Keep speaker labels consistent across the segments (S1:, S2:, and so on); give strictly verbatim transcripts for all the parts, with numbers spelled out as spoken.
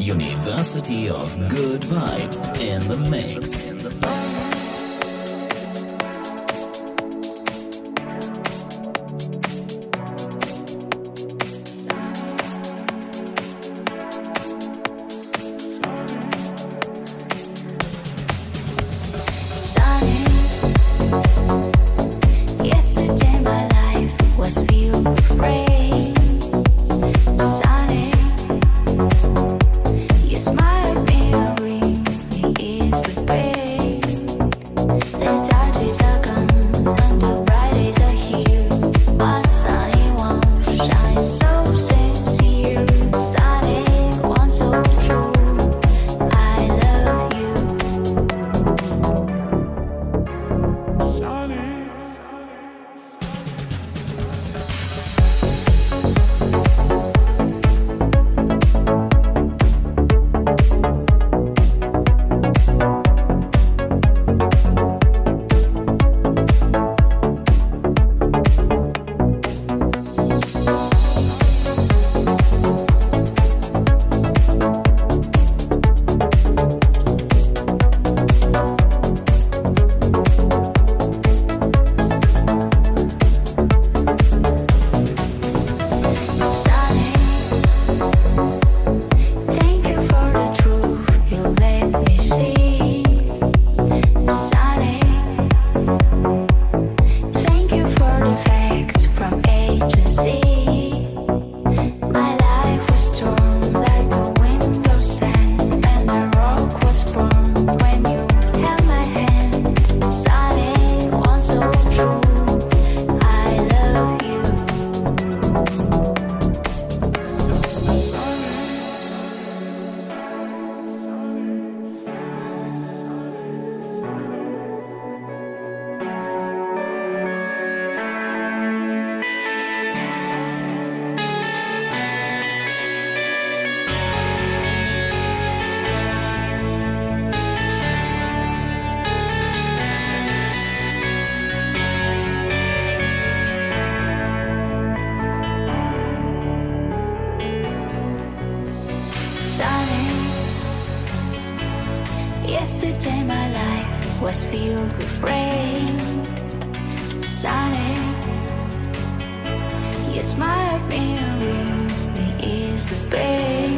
S1: University of Good Vibes in the mix.
S2: Yesterday my life was filled with rain. Sunny, you smile at me and really ease the pain.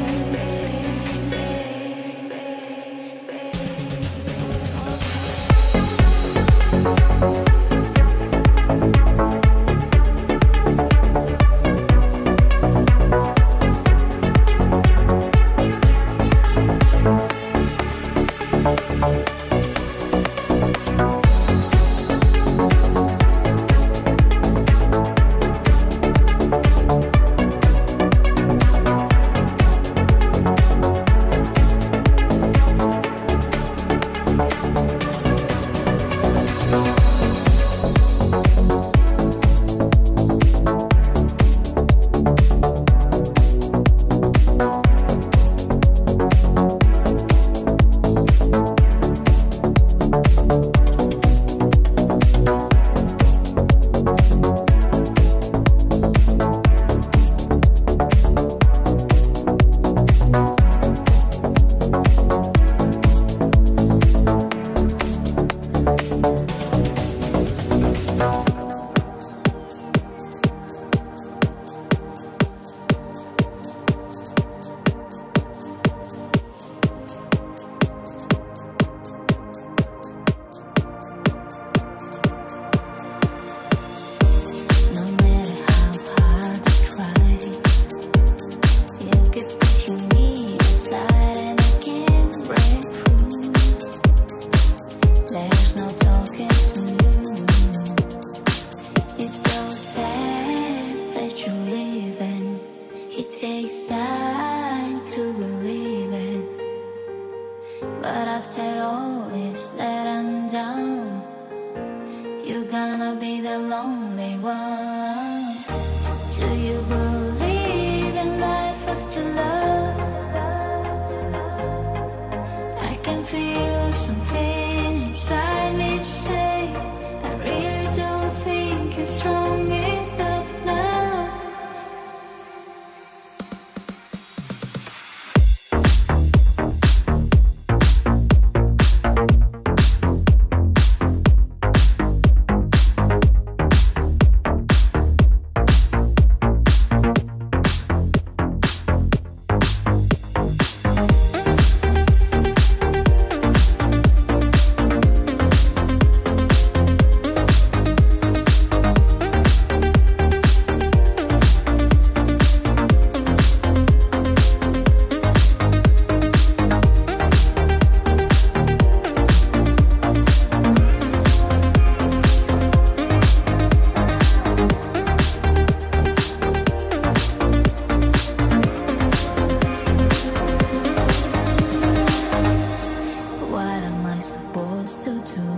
S2: supposed to do?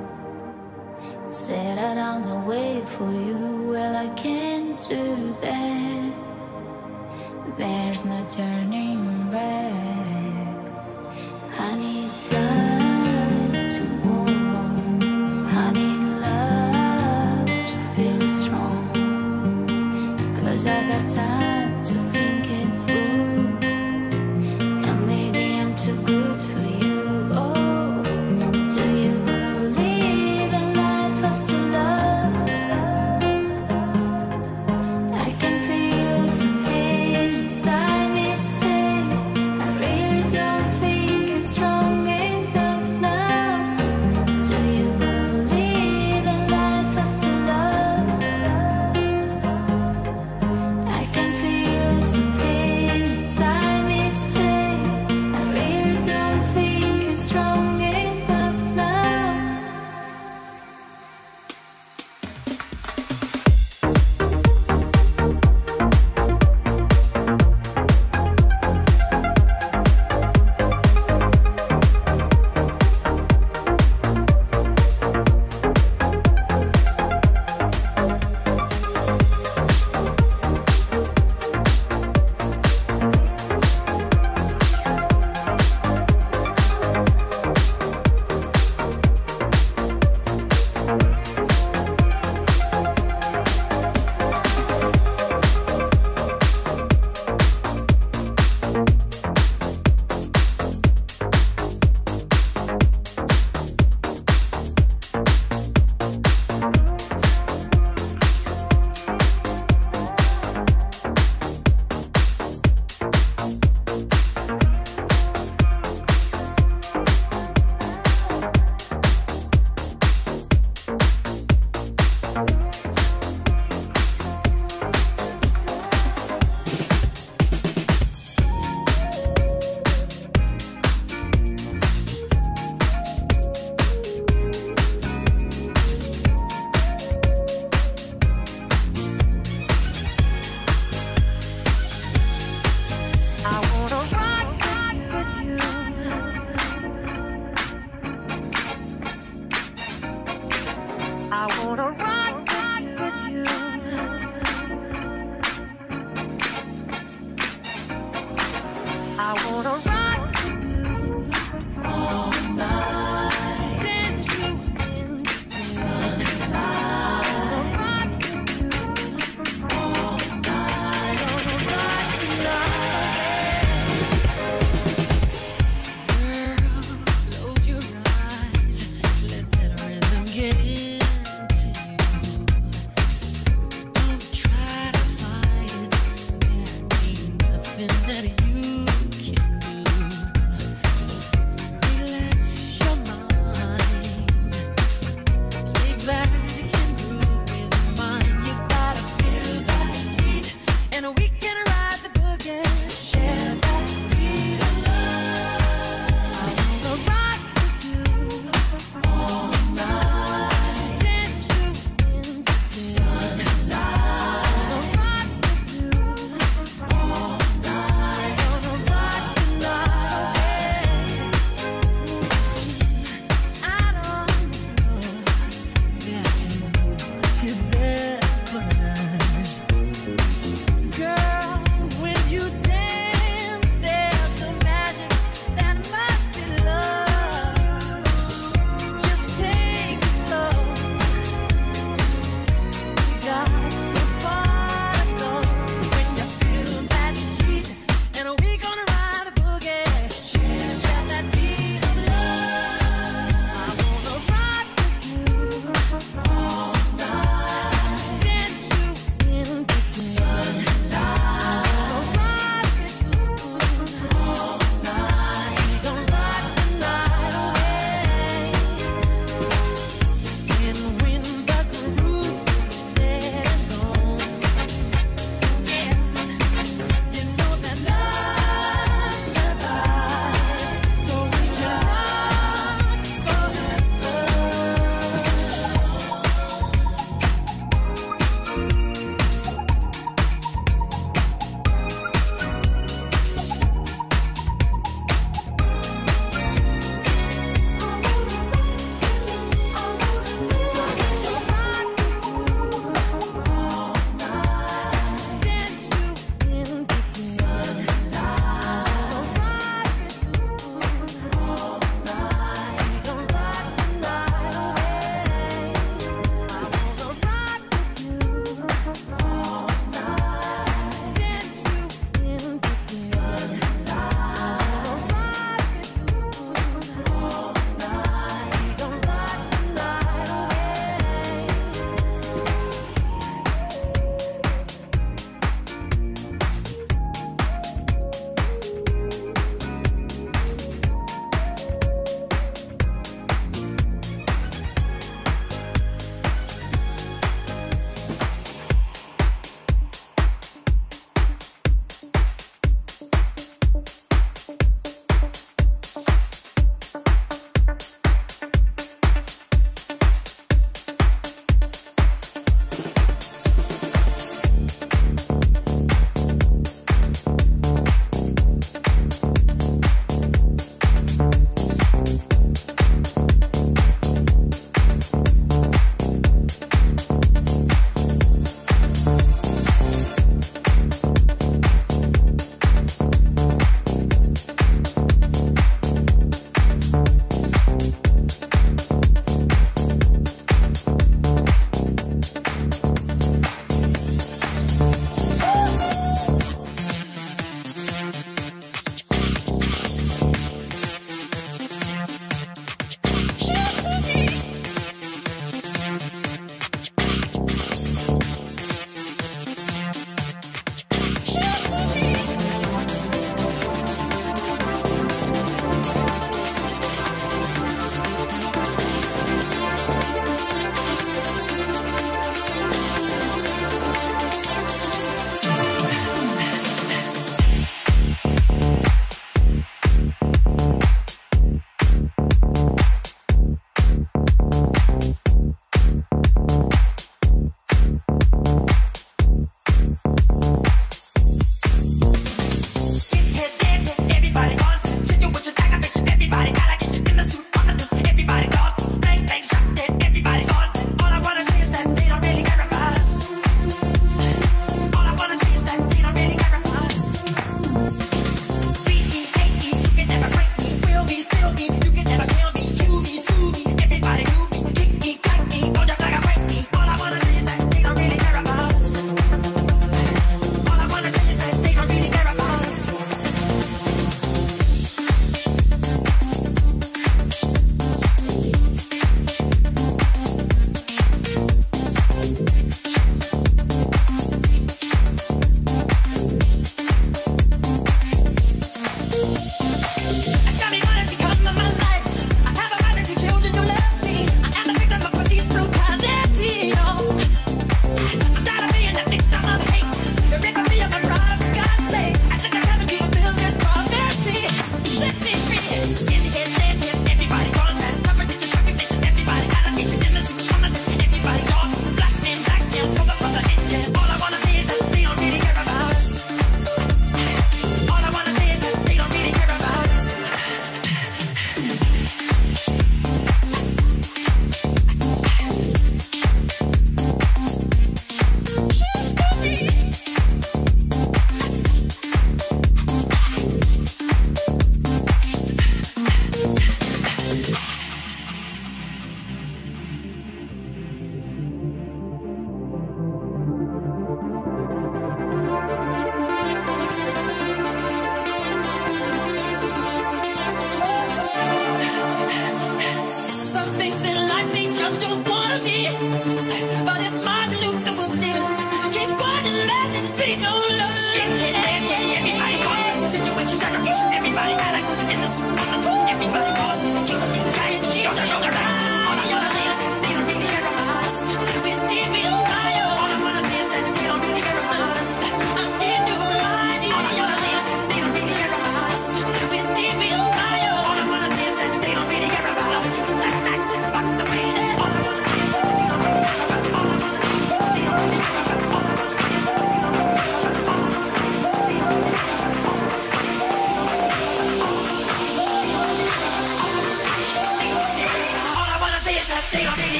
S2: Said I'd only wait for you, well I can't do that. There's no turning back. I need time to move on. I need love to feel strong. Cause I got time to think it through. And maybe I'm too good for you. Oh, do you believe in life after love? I can feel something inside me say I really don't think you're strong enough now. Do you believe in life after love? I can feel something inside me say I really don't think you're strong enough now. I wanna rock with you. I wanna rock with you all night. Dance you in the sunlight. Rock with you all night. Wanna rock tonight. Girl, close your eyes. Let that rhythm get into you.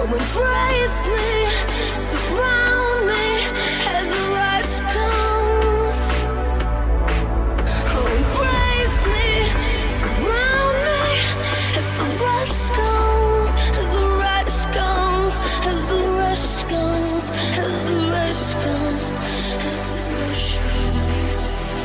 S2: embrace me, surround me as the rush comes. Oh, embrace me, surround me as the rush comes, as the rush comes, as the rush comes, as the rush comes, as the rush comes.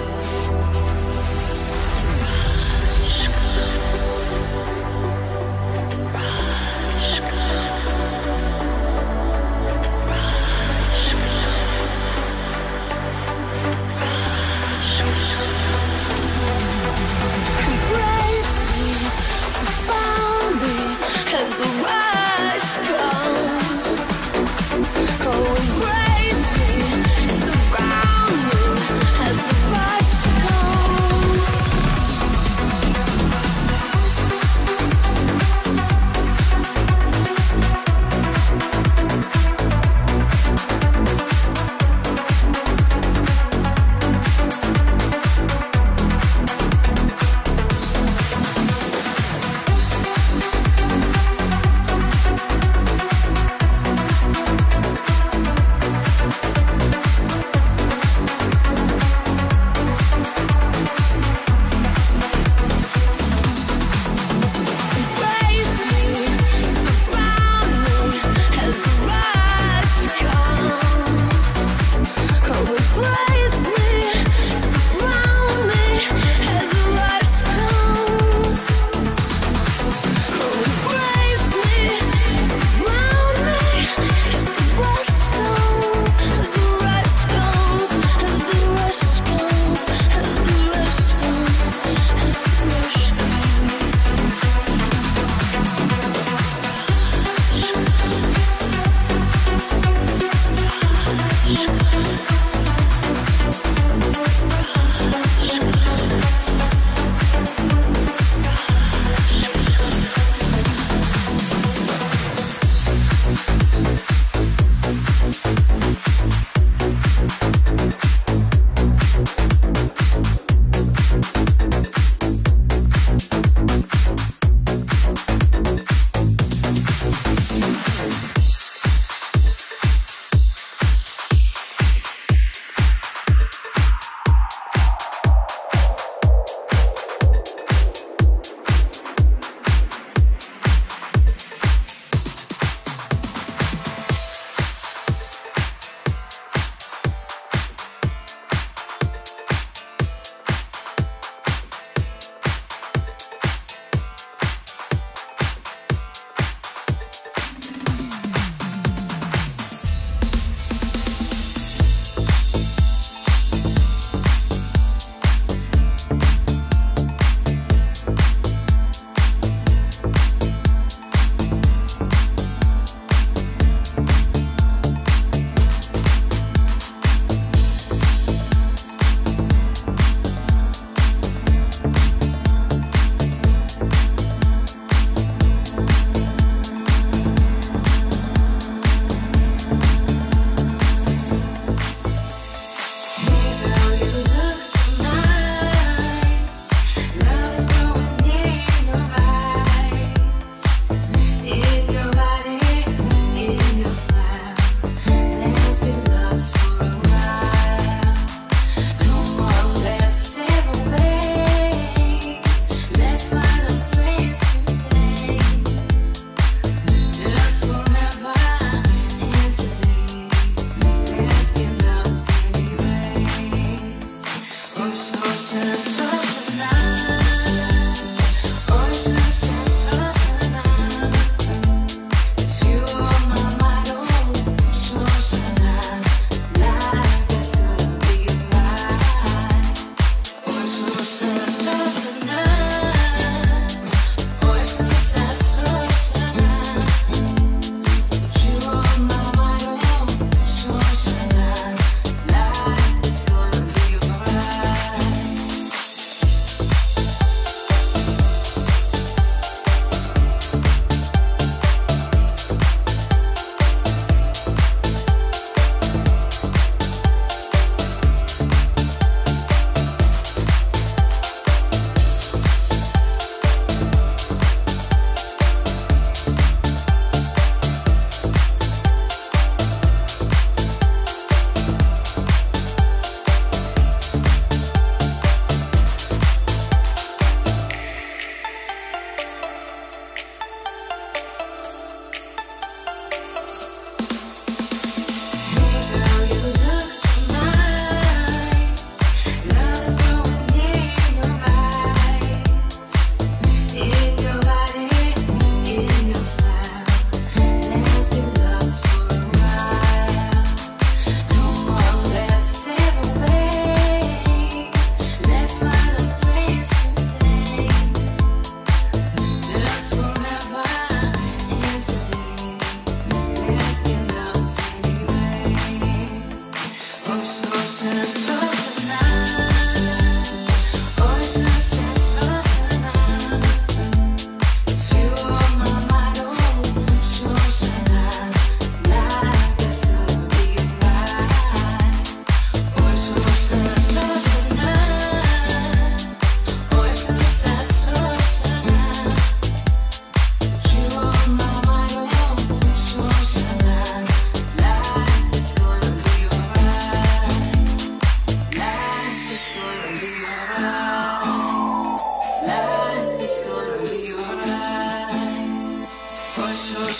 S2: As the rush comes, as the rush comes, as the rush comes. Embrace me, surround me as the rush comes. Oh, embrace me, surround me as the rush comes.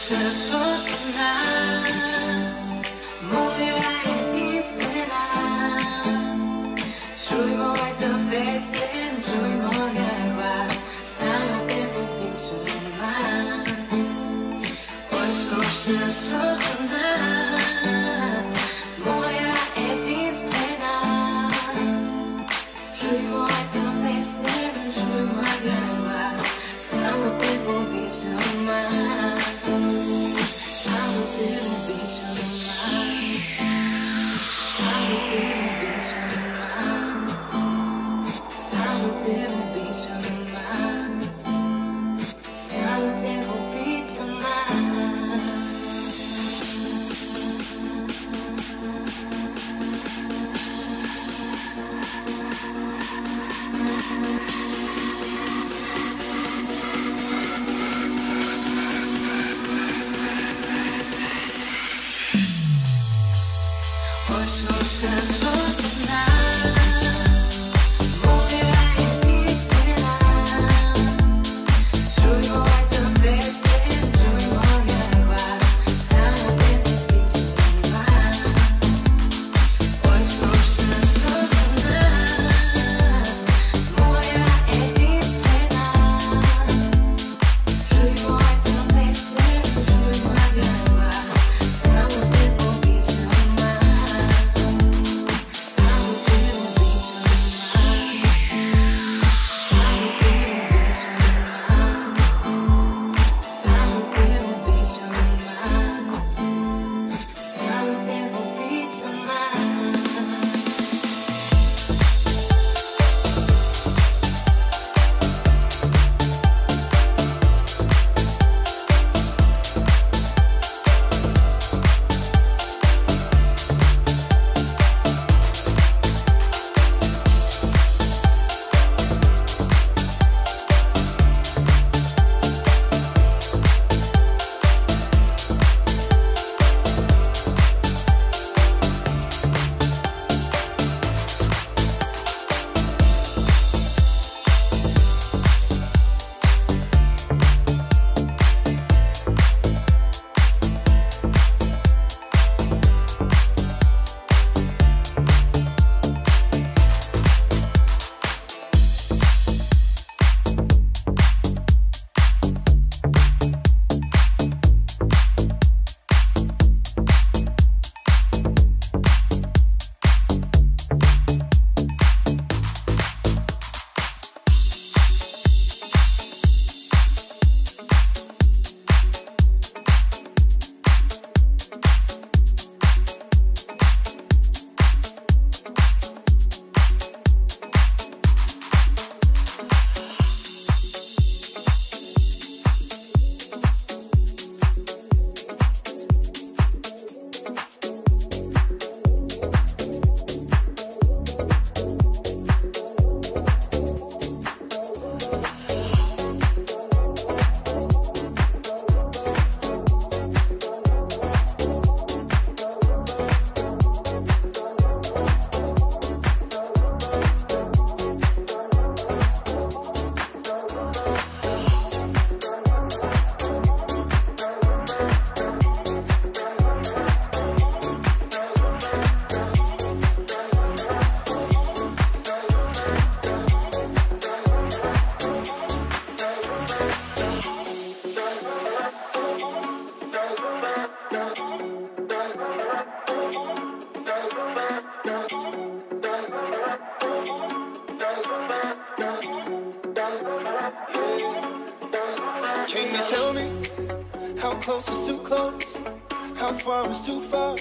S3: close is too close? How far is too far?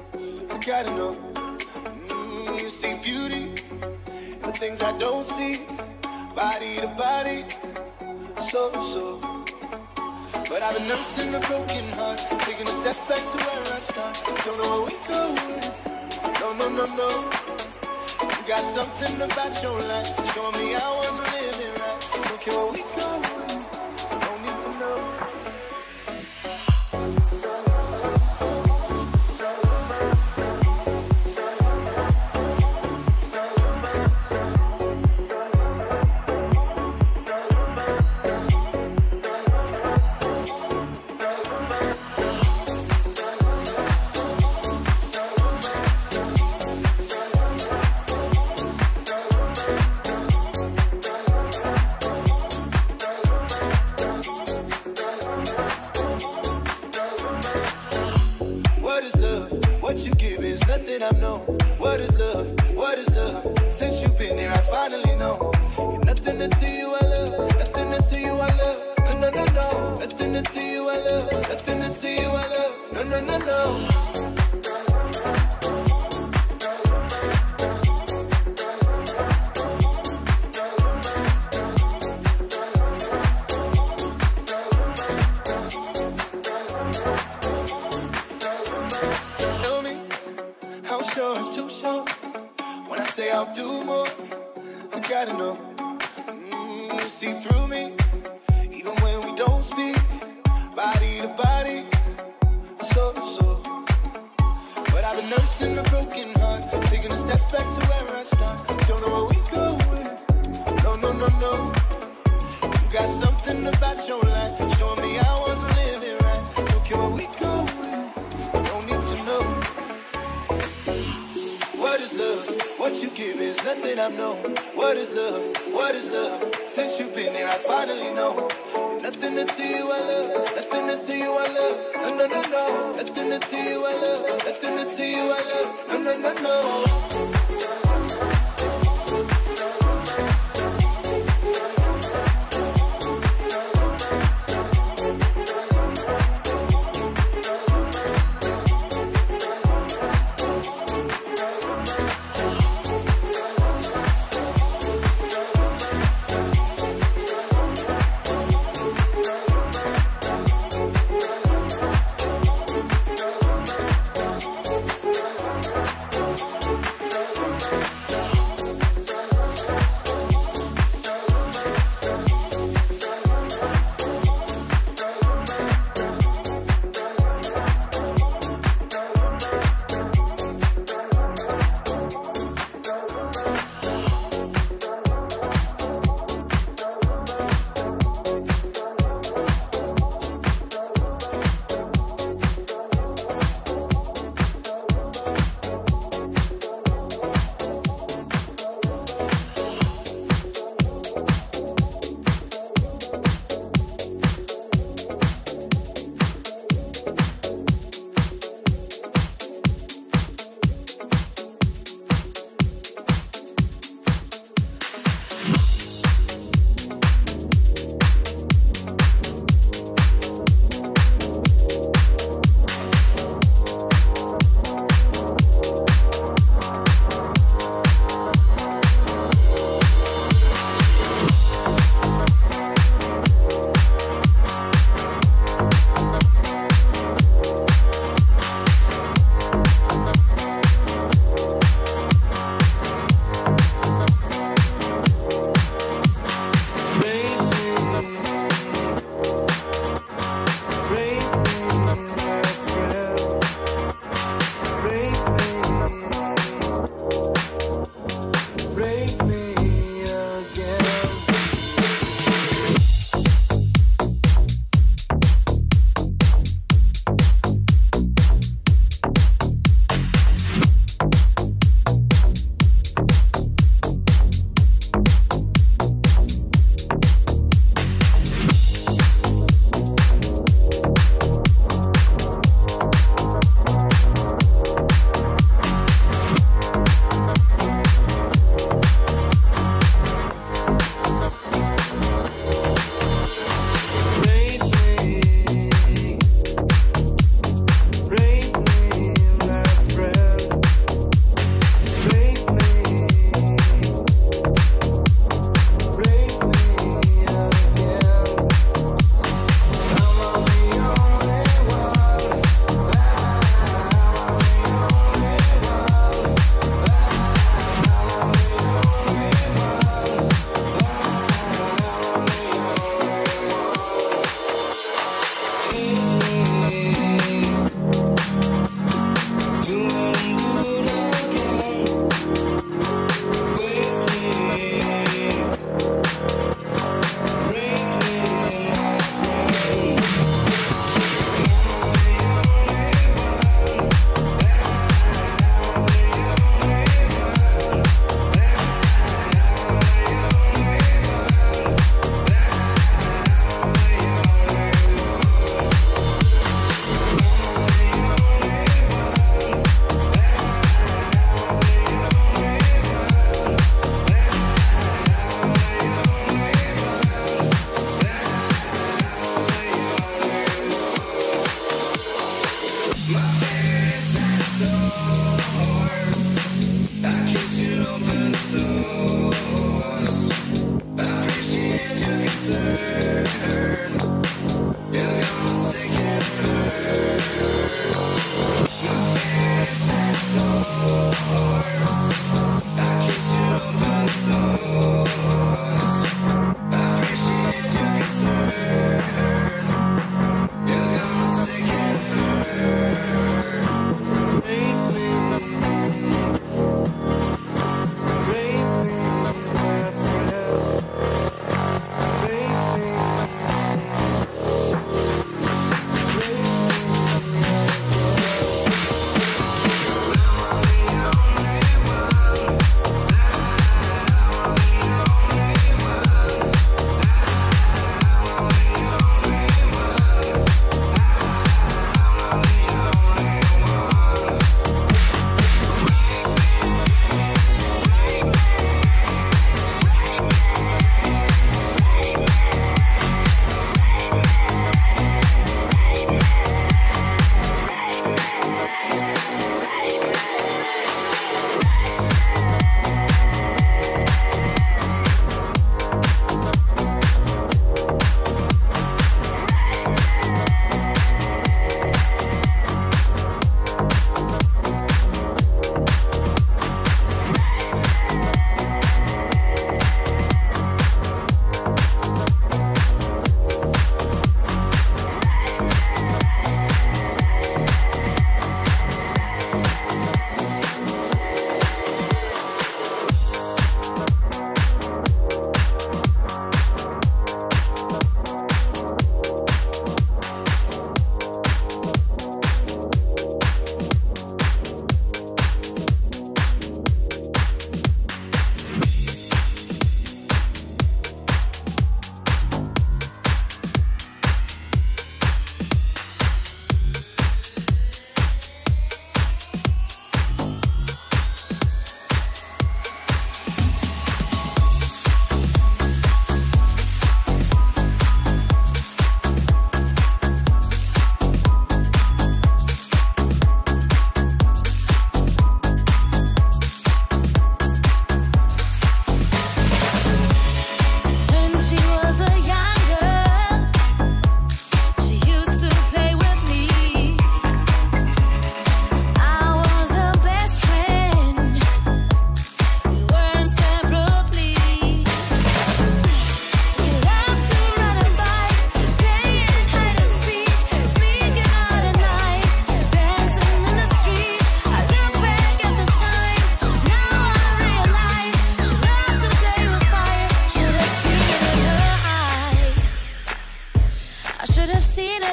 S3: I gotta know. Mm, you see beauty in the things I don't see, body to body, so so. But I've been nursing a broken heart, taking the steps back to where I start. Don't know where we going. No, no, no, no. You got something about your life, showing me I wasn't living right. Don't care where we going. Don't need to know. what you give is nothing I've known. What is love? What is love? Since you've been here, I finally know. You're nothing until you I love. Nothing until you I love. No, no, no, no. Nothing until you I love. Nothing until you I love. No, no, no, no. I'll do more, I gotta know. Mm, you see through me, even when we don't speak, body to body, so to so. But I've been nursing a broken heart, taking the steps back to where I start. Don't know where we going, no, no, no, no. You got something about your life, showing me I wasn't living right. Don't care where we going, don't need to know. What is love? What you give is nothing I've known. What is love? What is love? Since you've been here, I finally know. You're nothing until you I love. Nothing until you I love. No, no, no, no. Nothing until you I love. Nothing until you I love. No, no, no, no.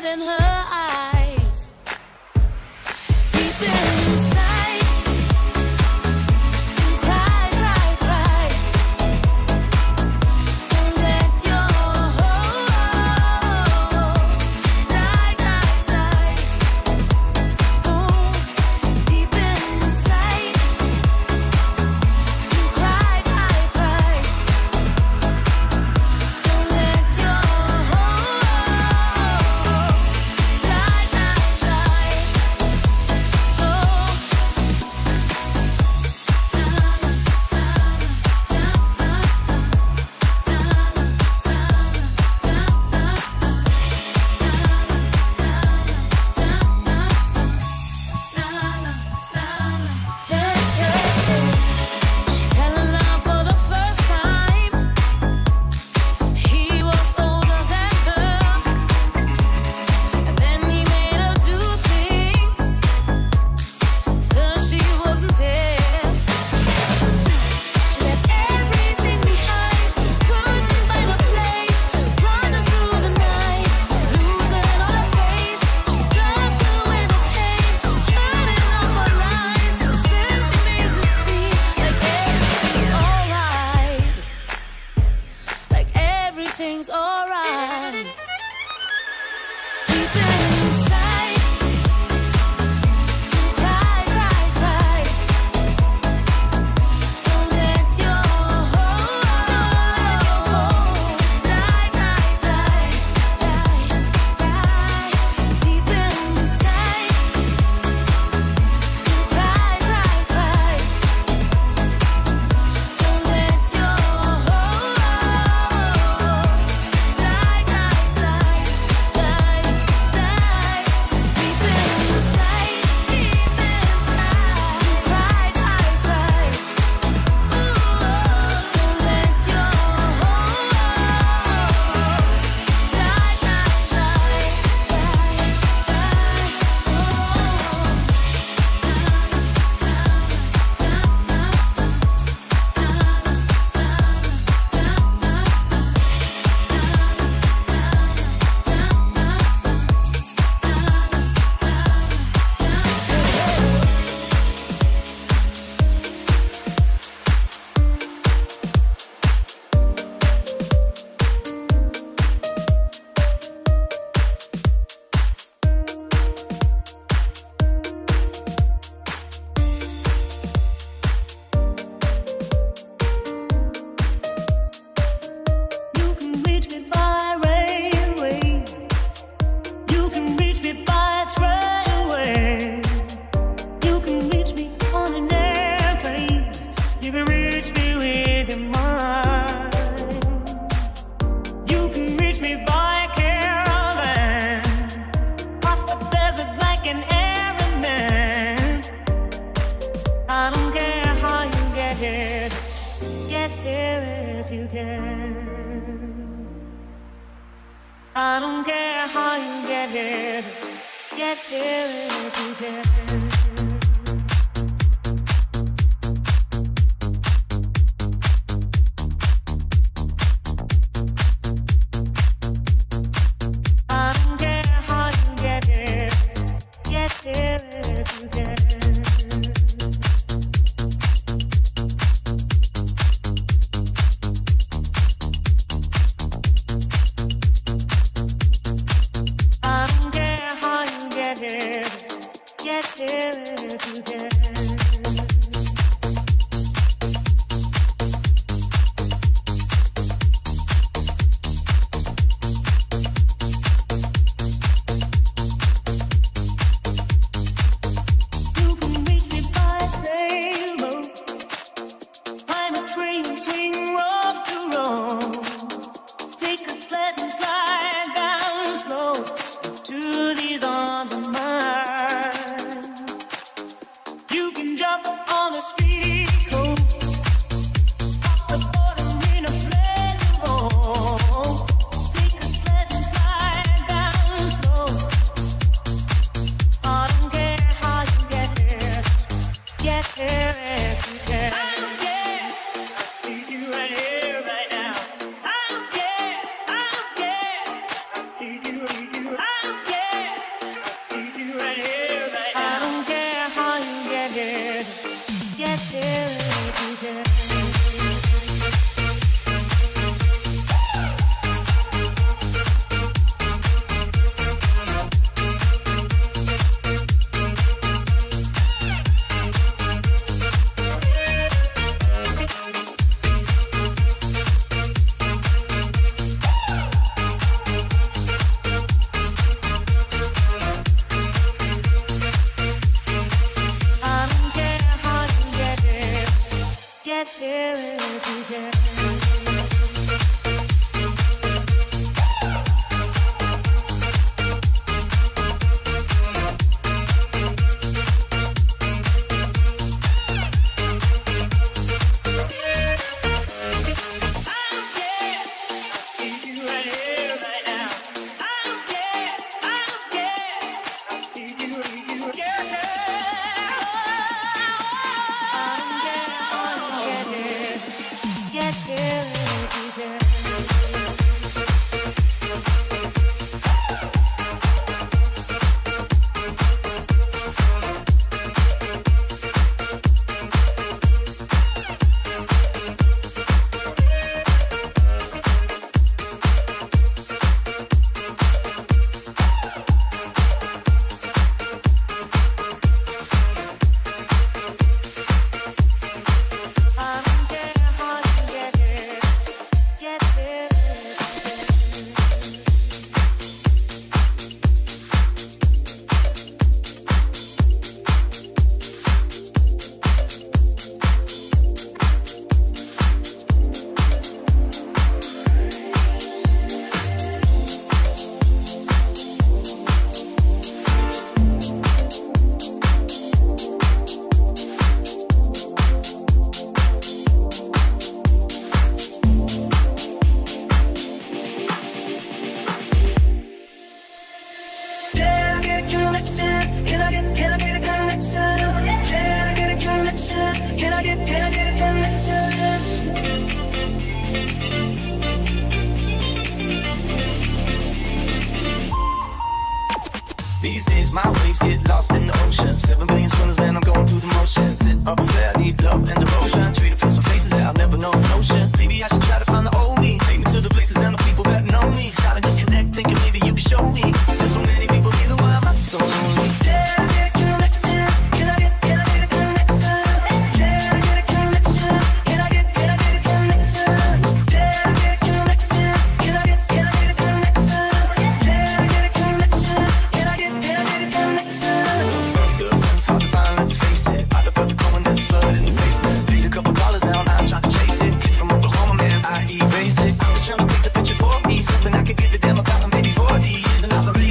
S2: red in her eyes. Deep inside, cry, cry, cry. Don't let your heart die, die, die. Oh, deep inside, cry, cry, cry. Don't let your She fell in love for the first time. He was older than her, and then he made her do things that she wouldn't dare. She left everything behind, couldn't find a place, running through the night, losing all her faith. She drives away the pain, turning off her lights, and still she makes it seem like everything's alright, like everything's alright. Deep inside, cry, cry, cry. Don't let your heart die, die, die, die, die. Deep inside, cry, cry, cry. Don't let your heart die, die, die, die, die. Deep inside, deep inside, cry, cry, cry. Don't let your You can reach me by railway. You can reach me by trailway. You can reach me on an airplane. You can reach me with your mind. You can reach me by caravan, cross the desert like an Arab man. I don't care how you get here, just get here if you can. I don't care how you get here, just get here if you can. I don't care how you get here, just get here if you can. I don't care how you get here, just get here if you can. You can reach me by sailboat, climb a train, swing rope to rope, take a sled and slide down slow to these arms of mine. You can jump on
S4: these days my waves get lost in the ocean. Seven billion swimmers, man, I'm going through the motions. Sit up a fair, need love and devotion. Treat it for some faces that I'll never know the notion. Maybe I should try to find the old me. Take me to the places and the people that know me. Try to disconnect, thinking maybe you can show me. There's so many people here, why am I so lonely? Yeah, I get a connection. Can I get, can I get a connection? Yeah, I get a connection. Can I get, can I get a connection? Yeah, I get a connection. Can I get, can I get a connection? Yeah, I get a connection. Can I get, can I get a connection? Friends, good friends, hard to find, let's face it. By the perfect moment, there's a flood in the basement. Paid a couple dollars now, I'm trying to chase it. Kid from Oklahoma, man, I erase it. I'm just trying to paint the picture for me. Something I could get the damn about in maybe forty years and I've already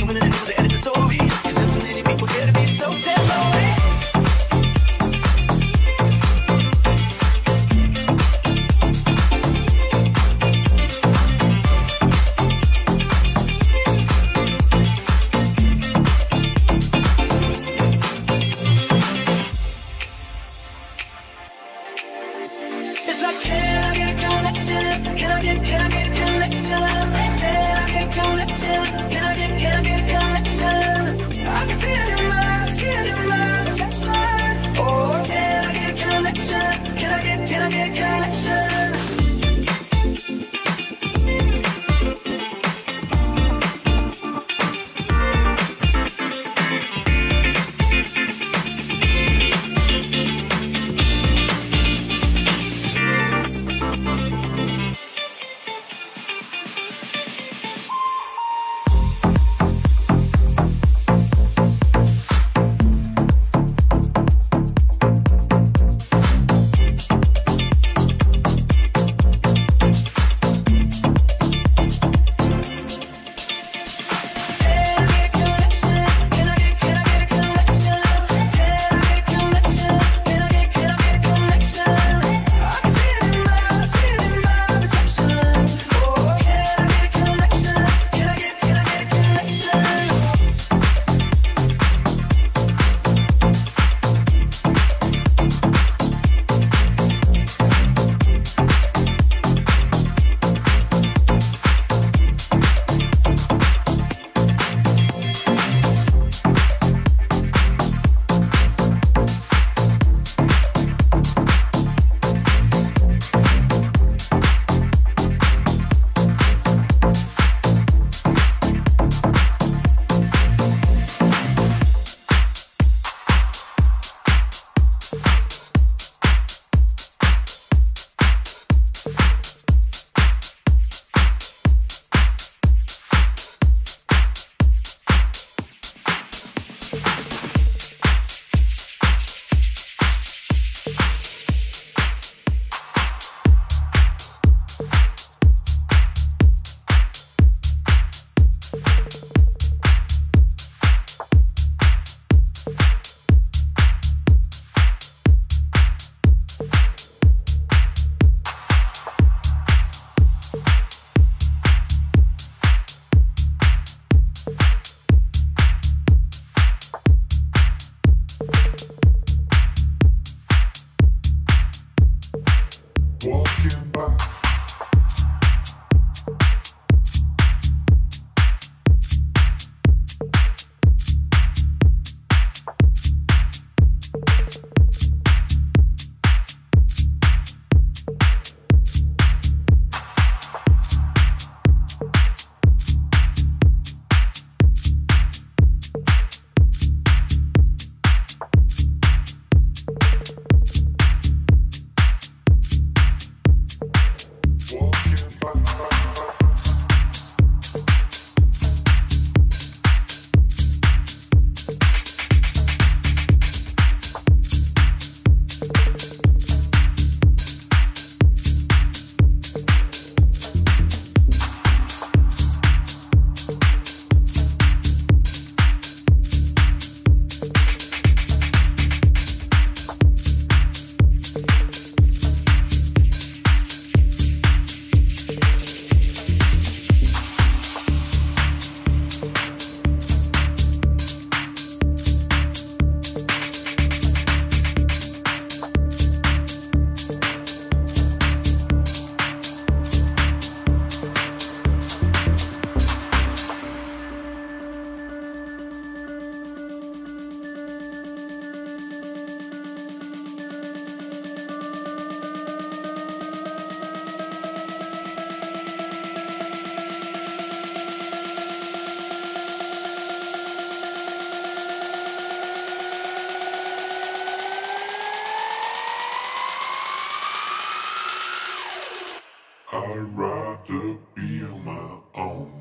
S5: I'd rather be on my own.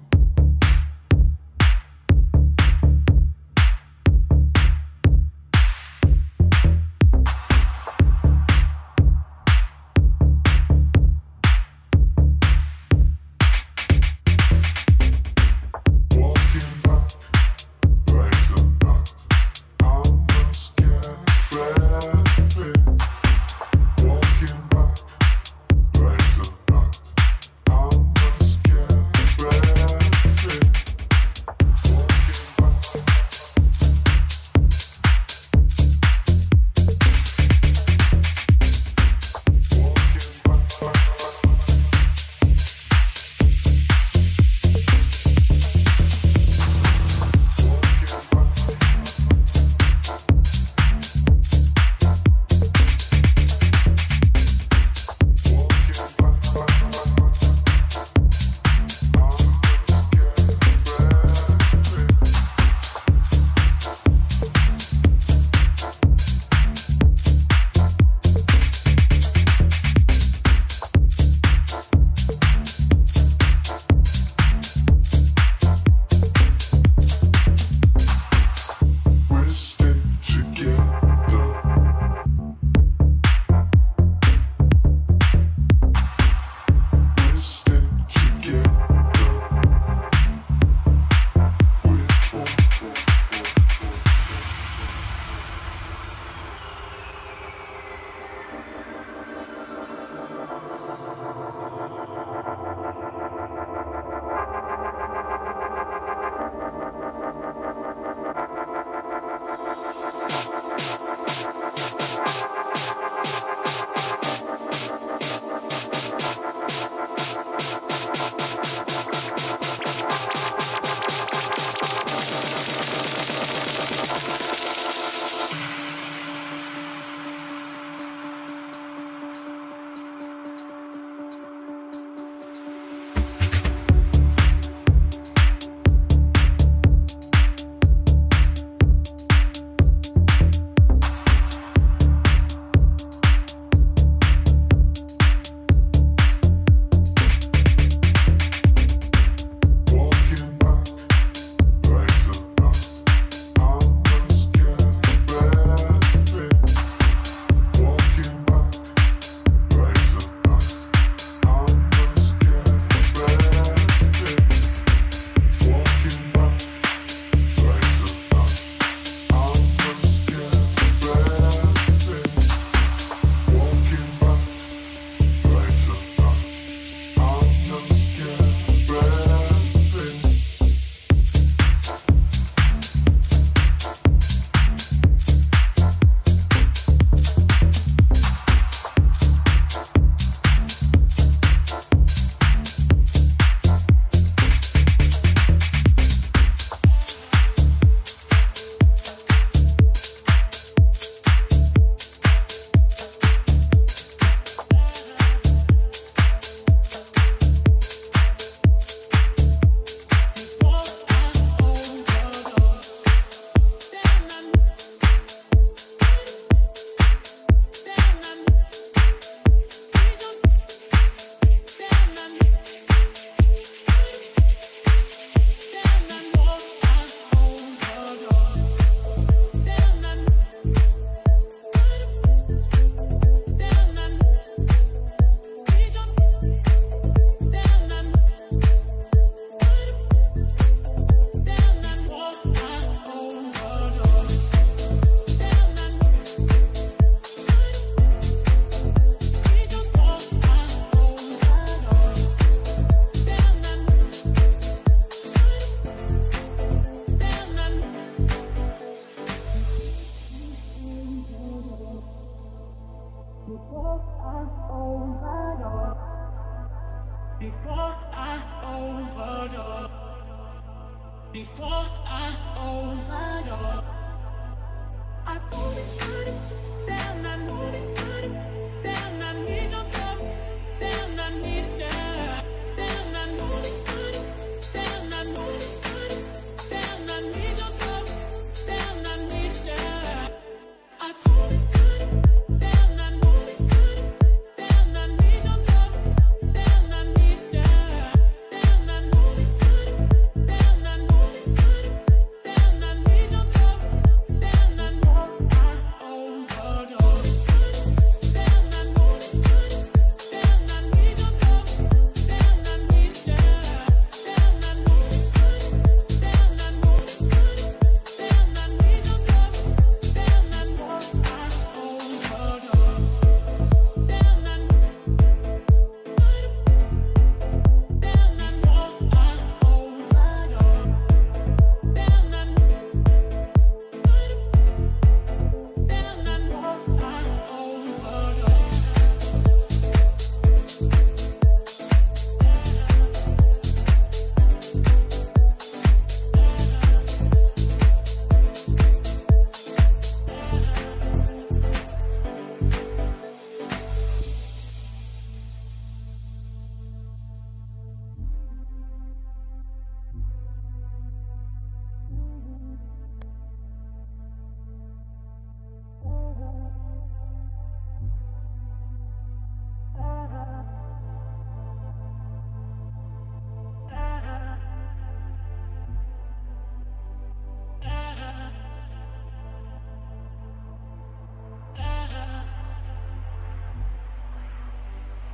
S6: Before I overdose, before I overdose, I told it, damn, I know it, damn, I need your love, damn, I need it, damn, I know it, damn, I know it, damn, I need your love, damn, I need it, I told it, damn, I know it, damn, I need your love, damn.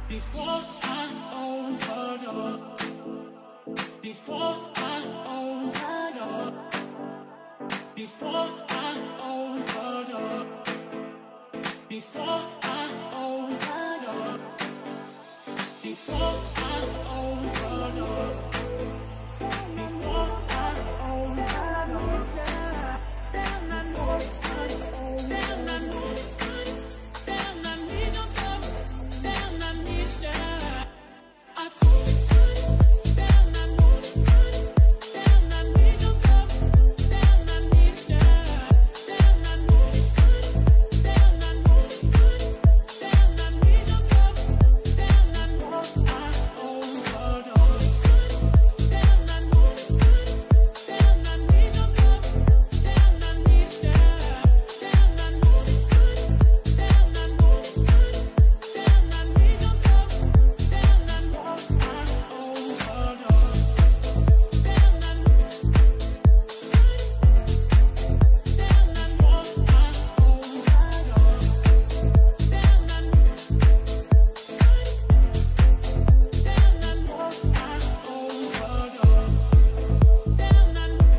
S6: Before I overdose, before I overdose, before I overdose, before I overdose, before I overdose, before I overdose, then I know, then I know, then I need your love, then I need that. I then I know, then I need your love, then I need that. Then I know, then I know, then I need your love, then I know I overdose. Then I know, then I need your love, then I need that. Then I know, then I know, then I need your love, then I know I overdose. Then I know, then I know I overdose. Then I know, then I know I overdose. Then I know,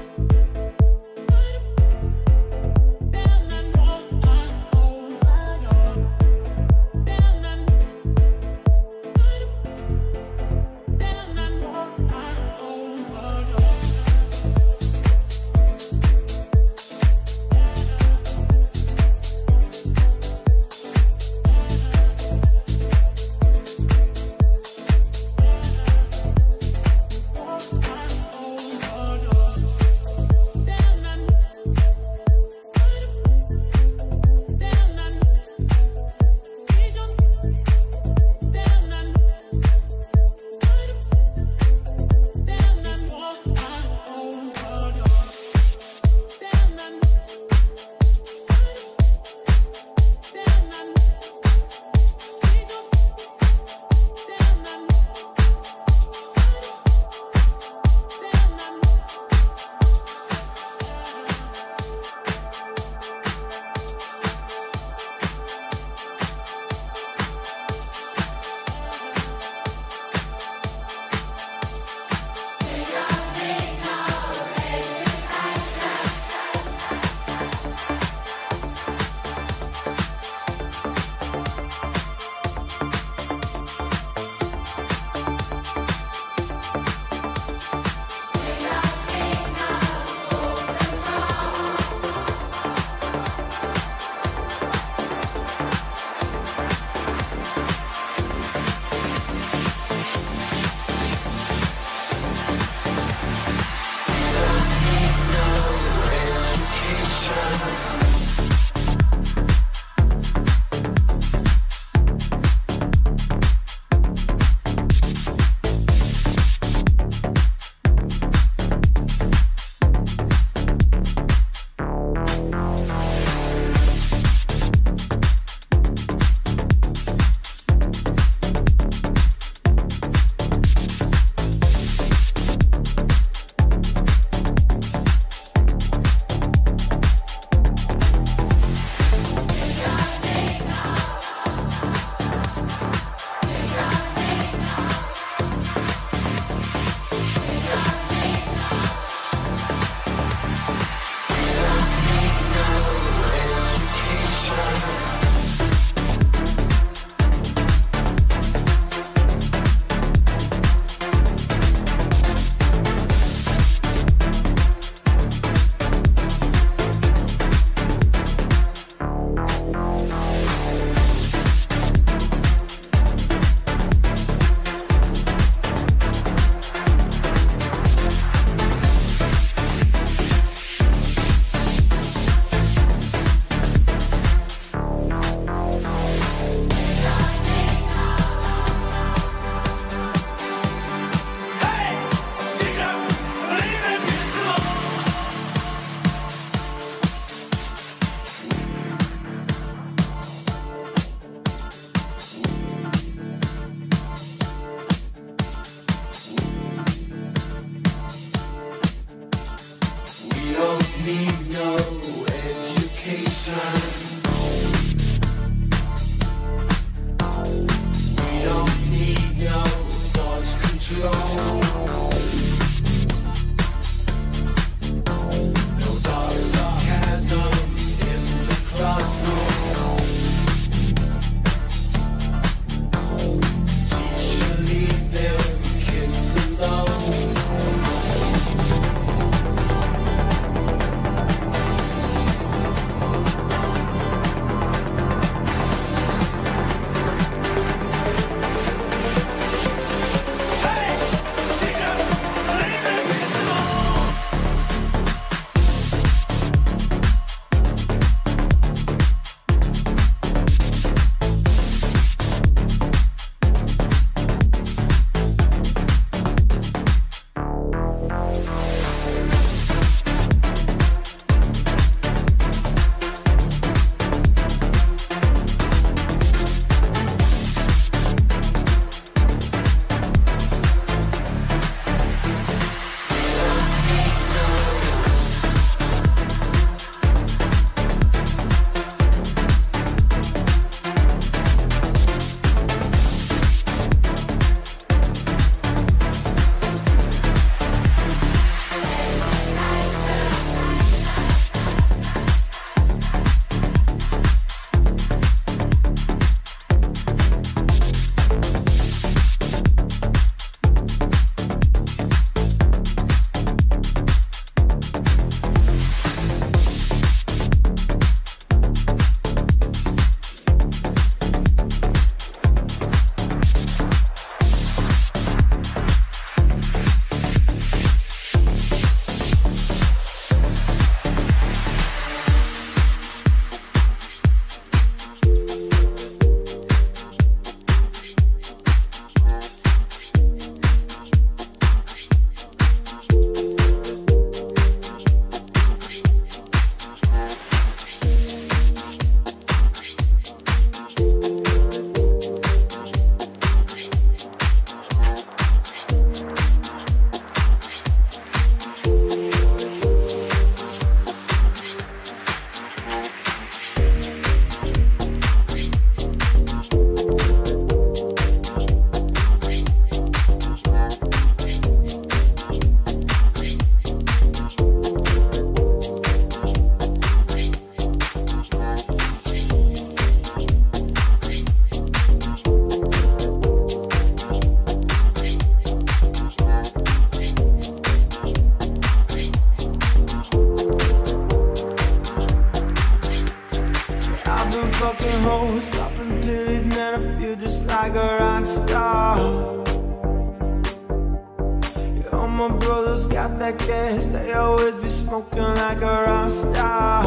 S6: then I know I overdose. Then I know, then I know I overdose.
S7: need no education. We don't
S8: fucking hoes, popping pills, man, I feel just like a rock star. Yeah, all my brothers got that gas, they always be smoking like a rock star.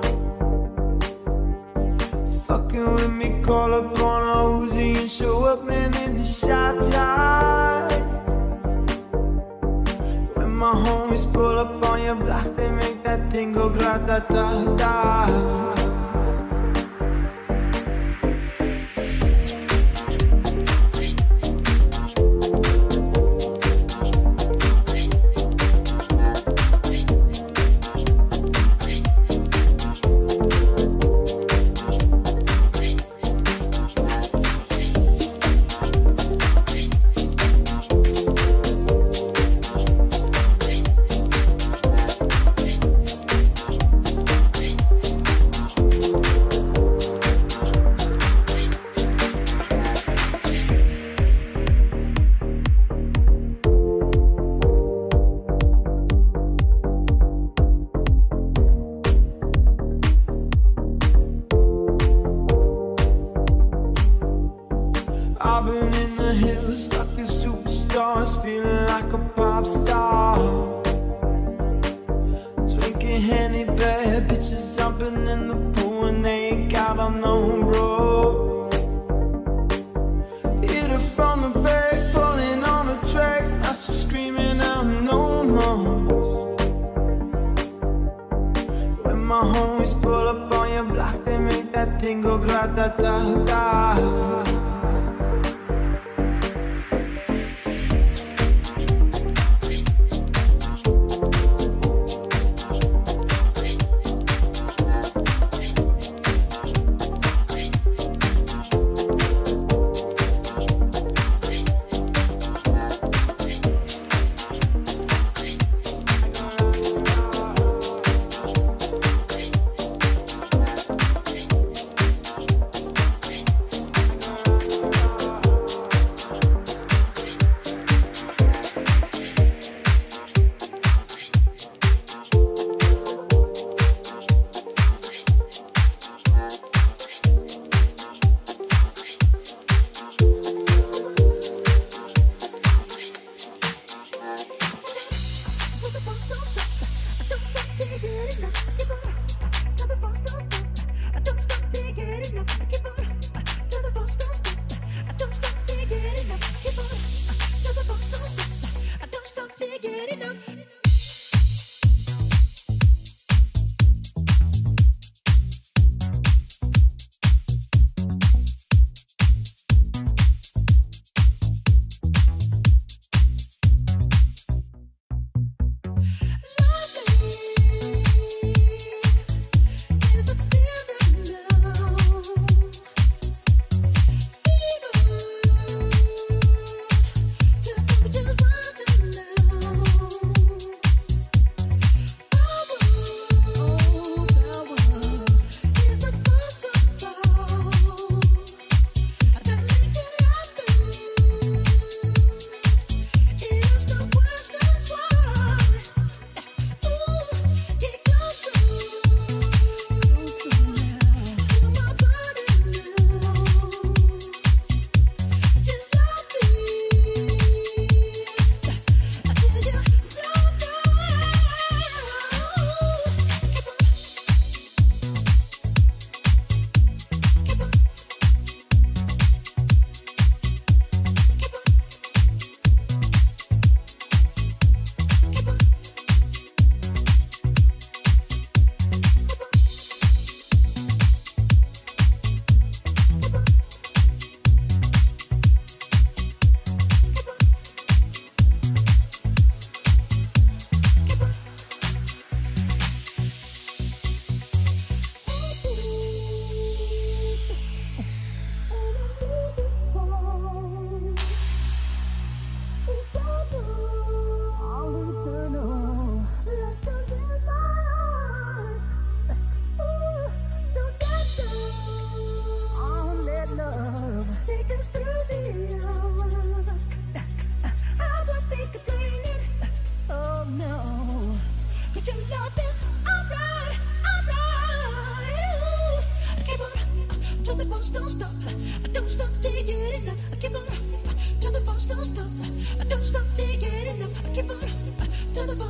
S8: Fucking with me, call up on a Uzi and show up, man, in the shot time. When my homies pull up on your block, they make that thing go grata-ta-ta. I've been in the hills, fucking superstars, feeling like a pop star. Drinking Henny, bad bitches jumping in the pool and they ain't got on no road. Hit her from the back, pulling on the tracks, now she's screaming out no more. When my homies pull up on your block, they make that thing go grata-ta-ta.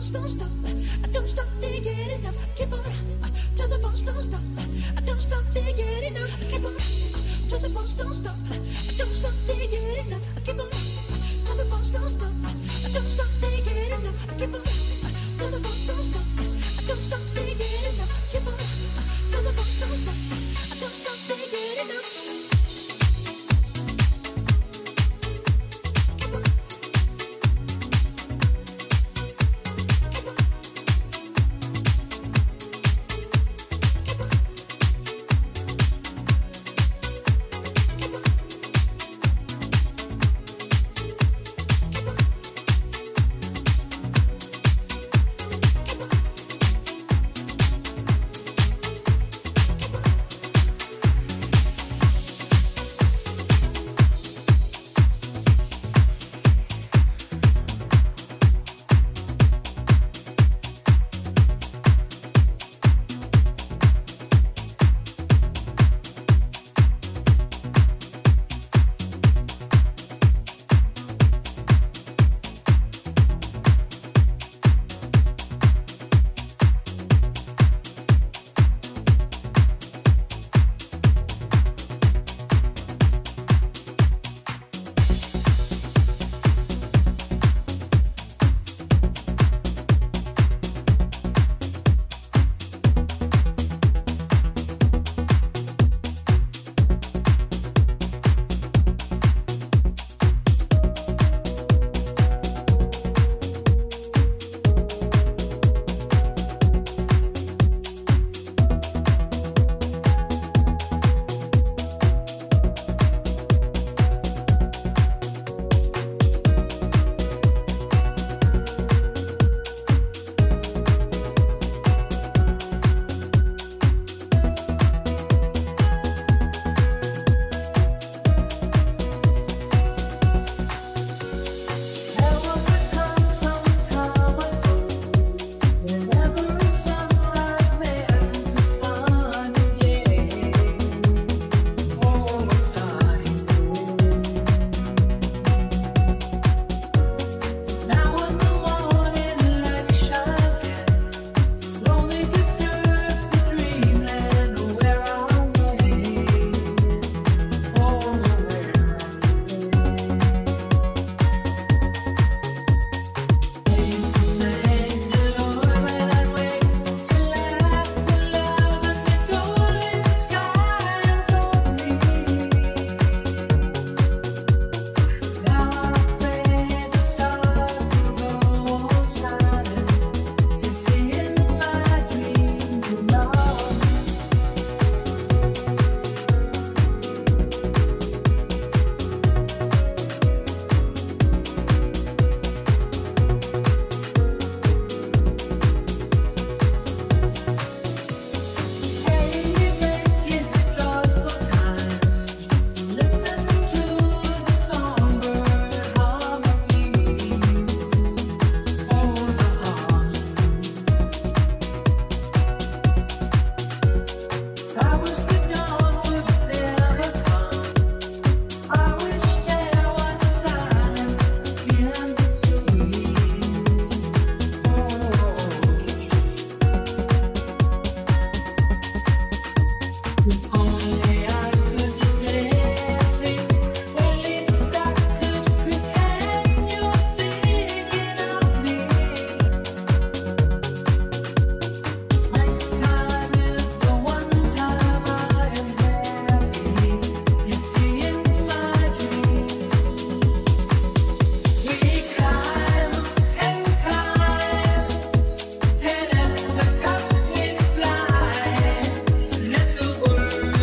S9: Let the world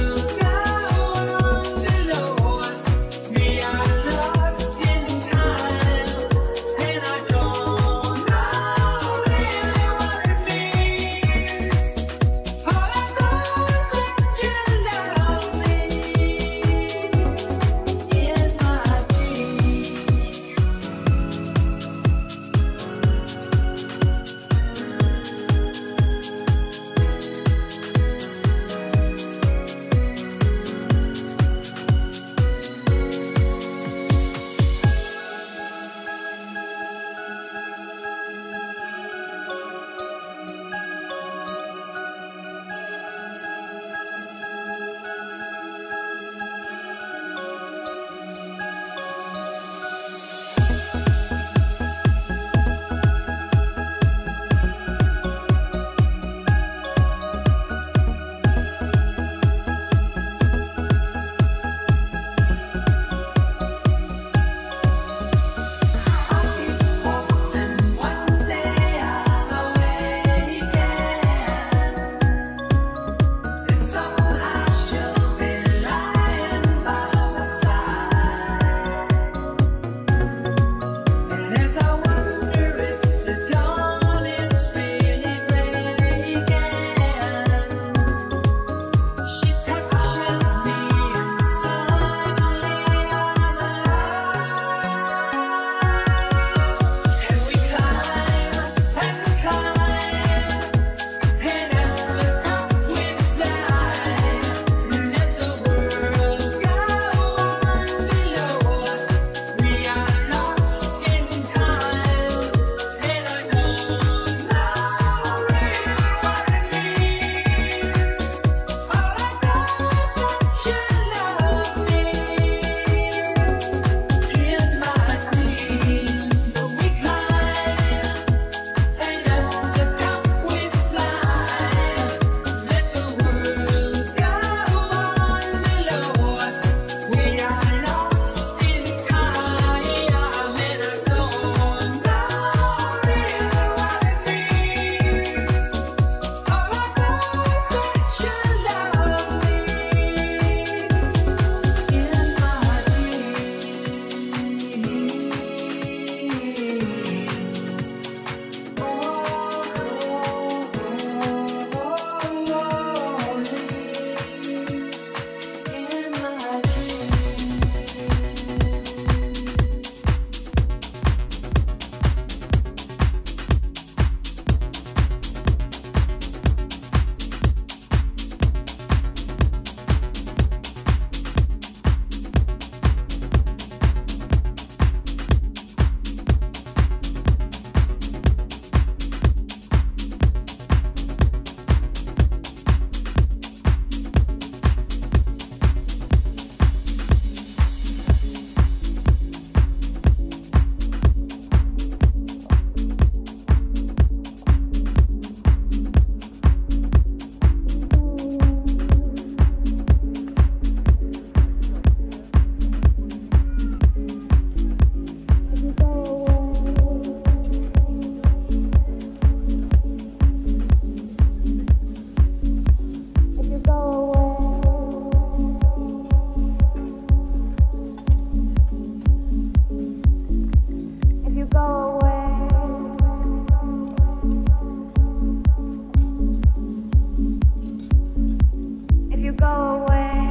S2: go away,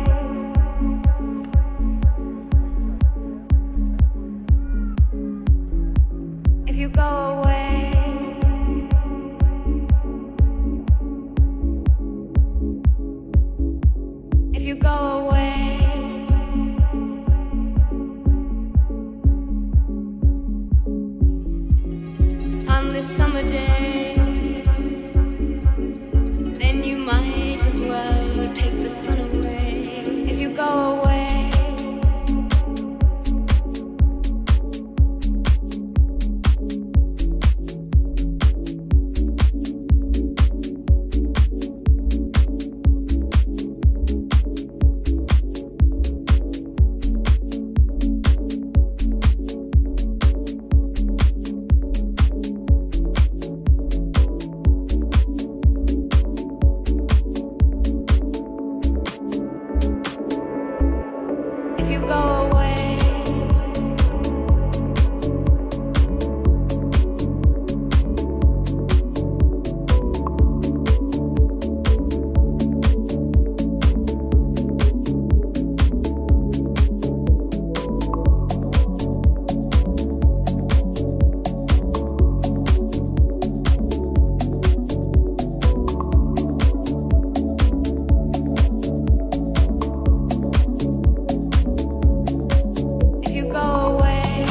S2: if you go away, if you go away, on this summer day, then you might as well take the sun away. If you go away, if you go away, if you go away,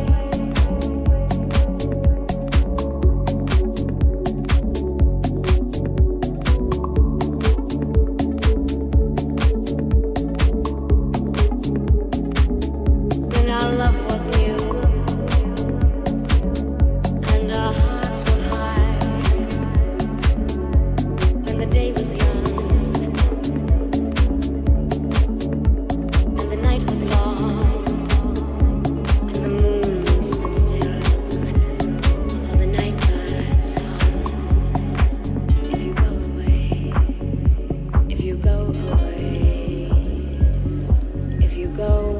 S2: when our love was new and our hearts were high, when the day was young and the night was long and the moon stood still for the night bird's song. If you go away, if you go away, if you go away.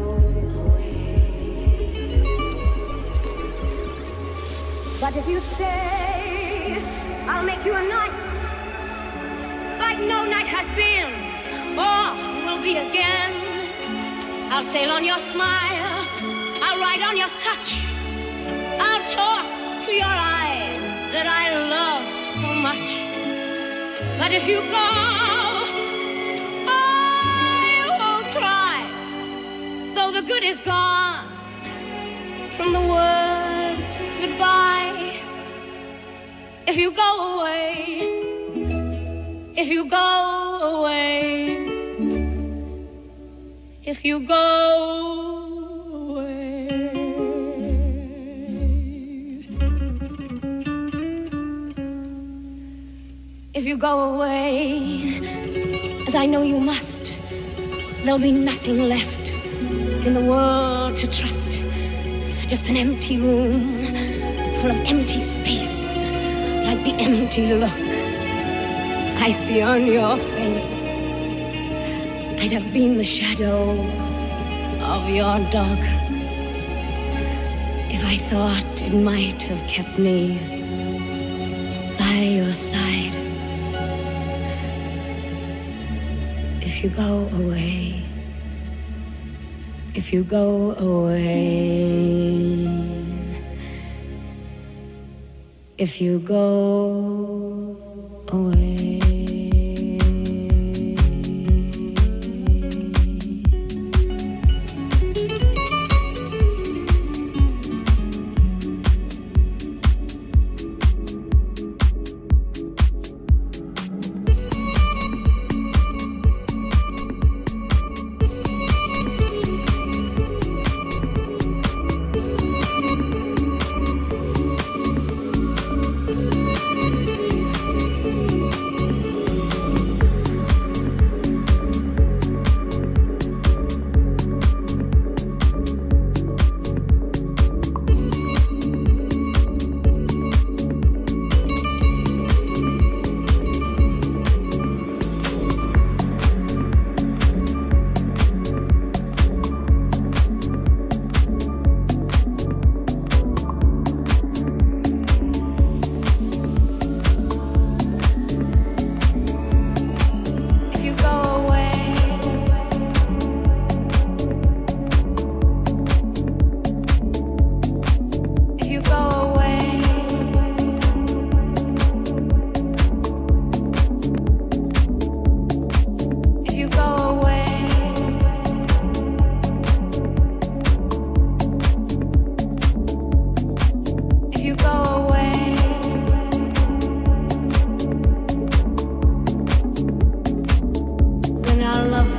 S9: But if you stay, I'll make you a night like no night has been or will be again. I'll sail on your smile, I'll ride on your touch, I'll talk to your eyes that I love so much. But if you go, I won't cry, though the good is gone from the word goodbye. If you go away, if you go away, if you go away, if you go away, as I know you must, there'll be nothing left in the world to trust. Just an empty room full of empty space, like the empty look I see on your face. I'd have been the shadow of your dog if I thought it might have kept me by your side. If you go away, if you go away, if you go away.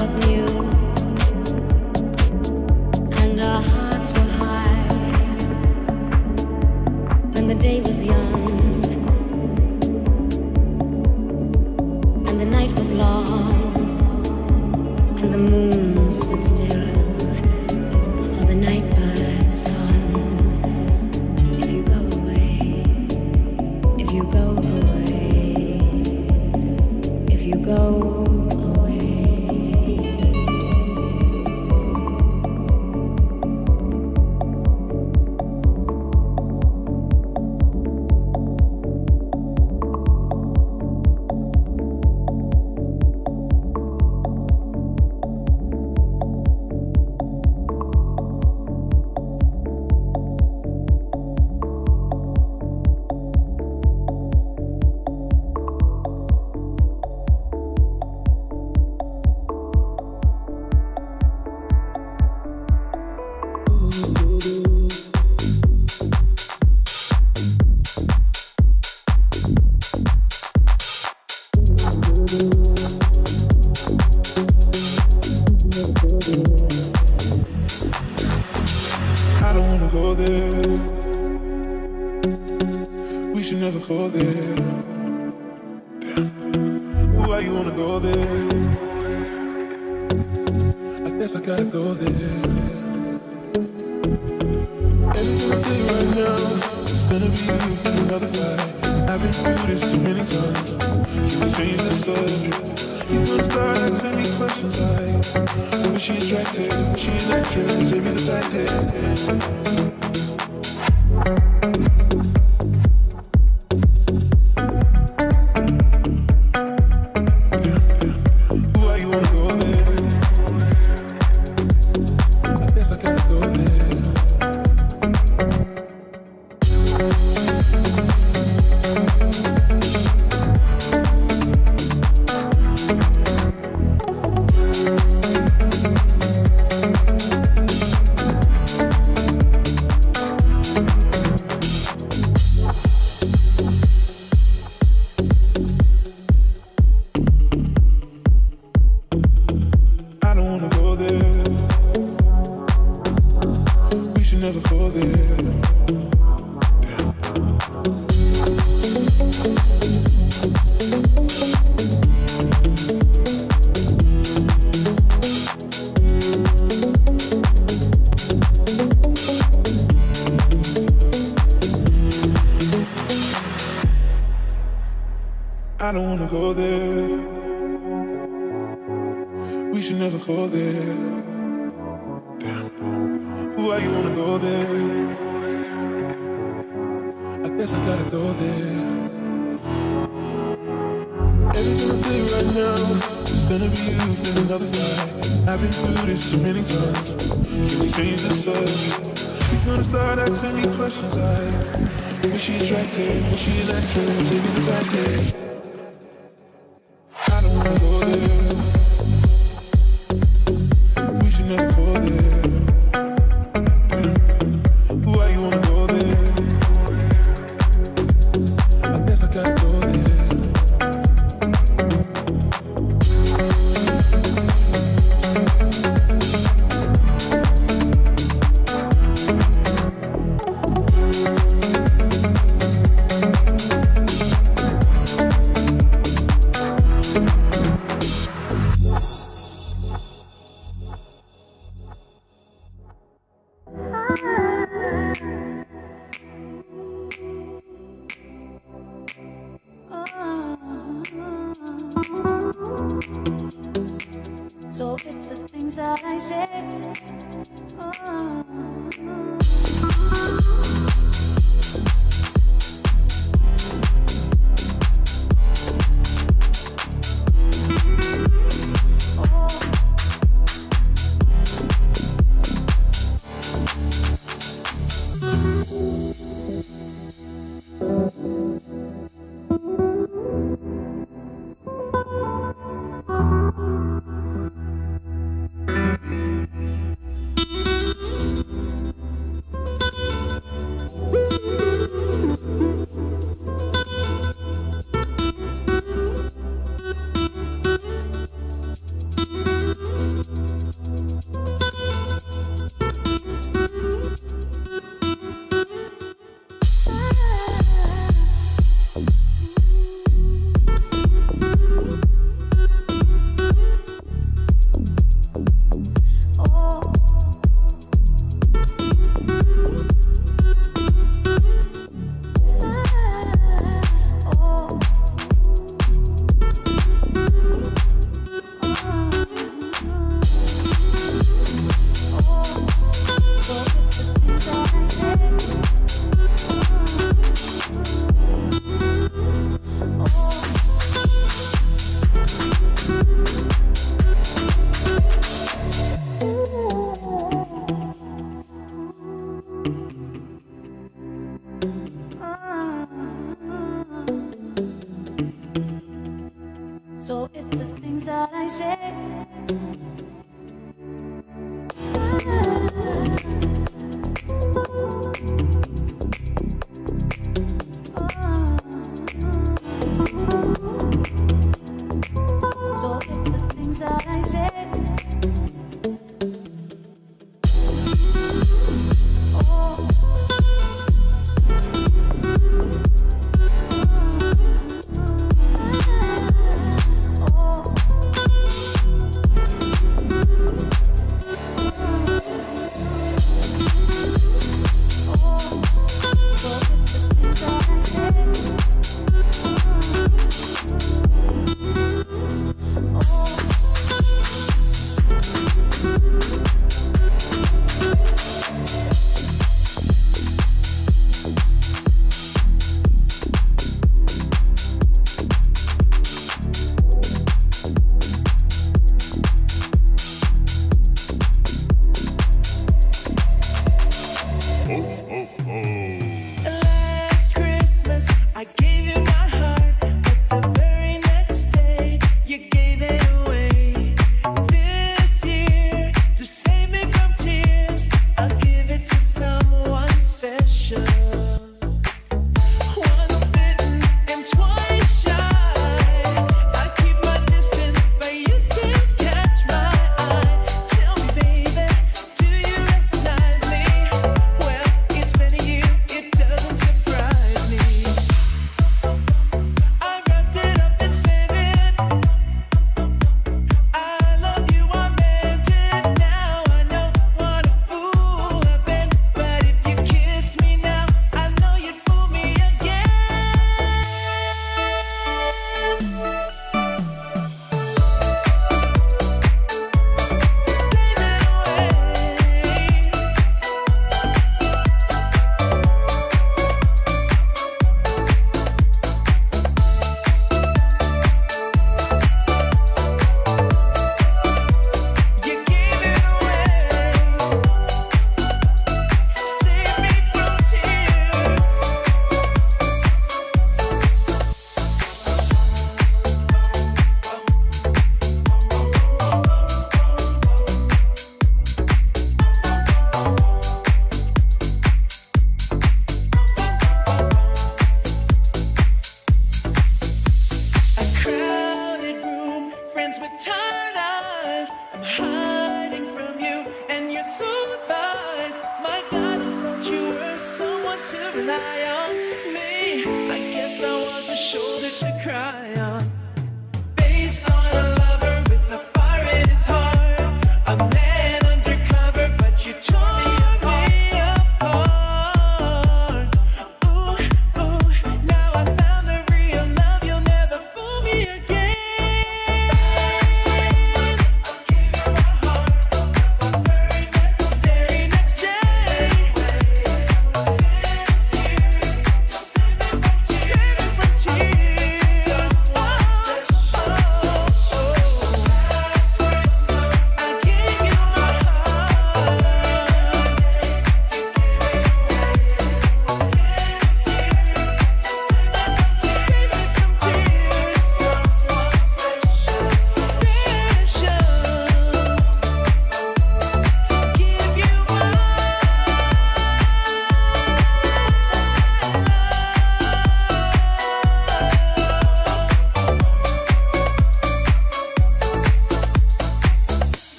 S9: was new, and our hearts were high. When the day was young, and the night was long, and the moon stood still for the night bird's song. If you go away, if you go away, if you go.
S3: I don't wanna go there. We should never go there. Damn. Why you wanna go there? I guess I gotta go there. Everything I say right now is gonna be used in another fight. I've been through this so many times. Can we change the subject? You gonna start asking me questions like, was she attractive? Was she an actress? Was it the fact that I don't wanna go there. We should never go there. Damn. Why you wanna go there? I guess I gotta go there. Everything I say right now is gonna be used in another fight. I've been through this so many times. Can we change the subject? You're gonna start asking me questions like, was she attractive? Was she an actress? Maybe the fact that
S2: so it's the things that I say. Oh.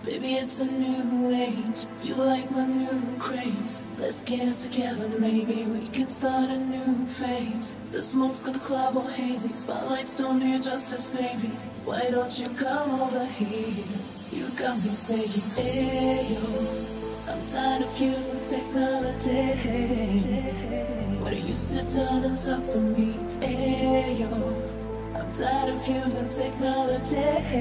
S10: Baby, it's a new age. You like my new craze. Let's get together, maybe we can start a new phase. The smoke's got the club all hazy. Spotlights don't do justice, baby. Why don't you come over here? You got me saying, hey yo, I'm tired of using technology. Why don't you sit down on top of me? Hey yo, I'm tired of using technology.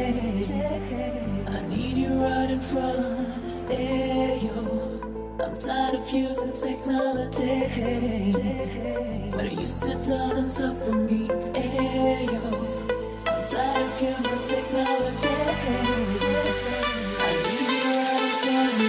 S10: I need you right in front. Hey yo, I'm tired of using technology. Why don't you sit down on top of me? Hey yo, I'm tired of using technology. I need you right in front of me.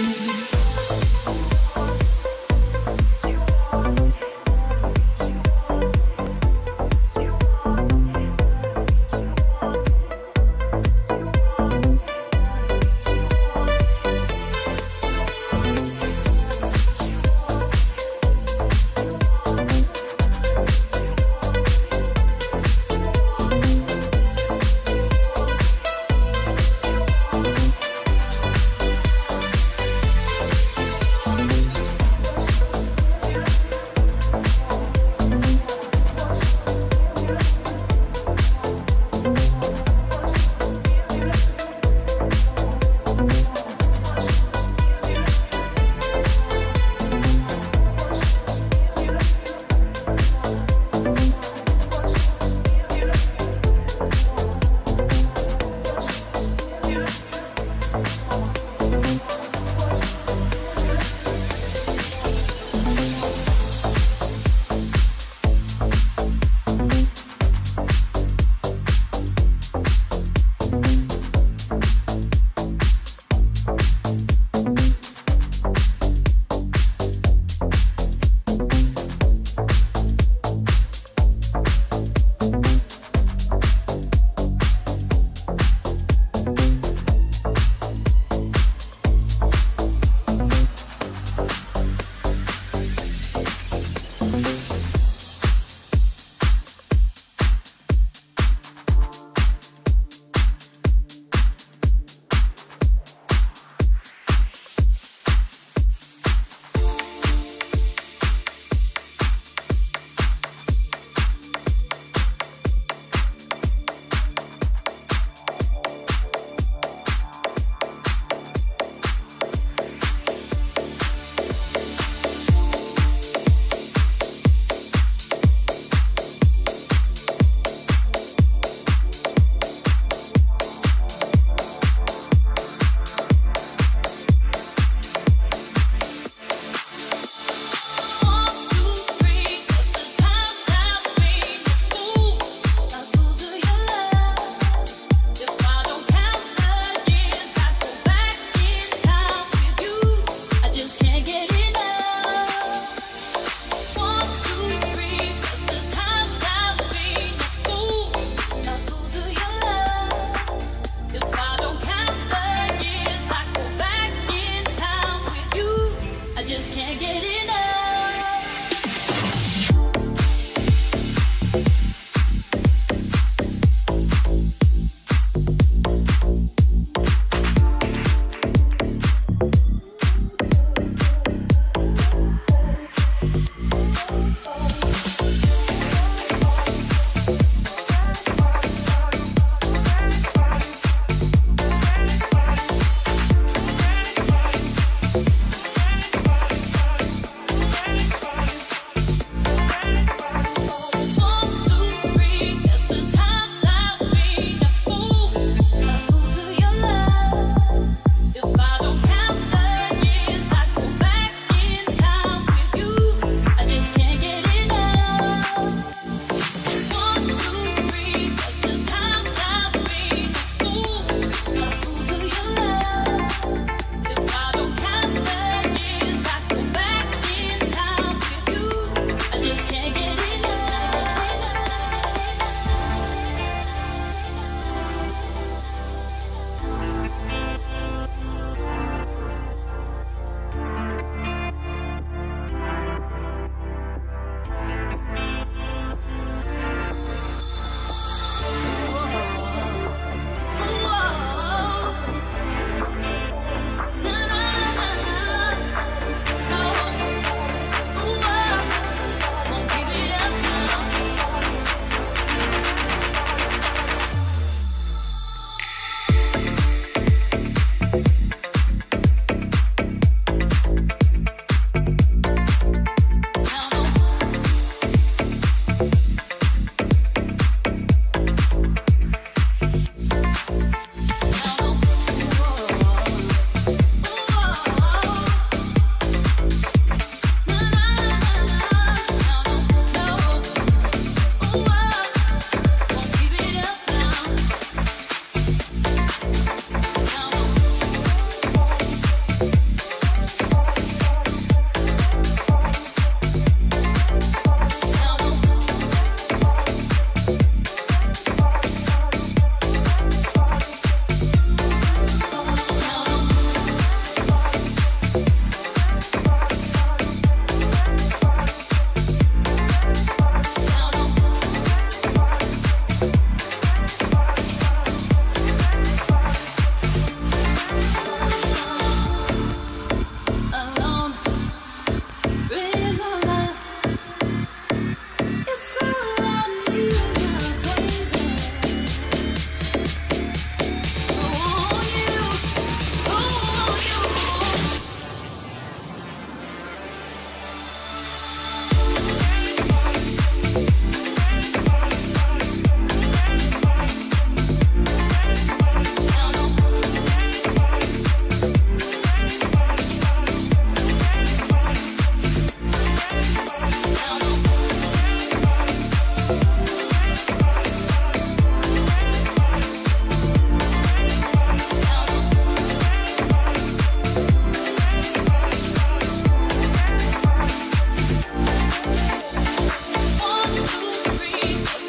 S10: me.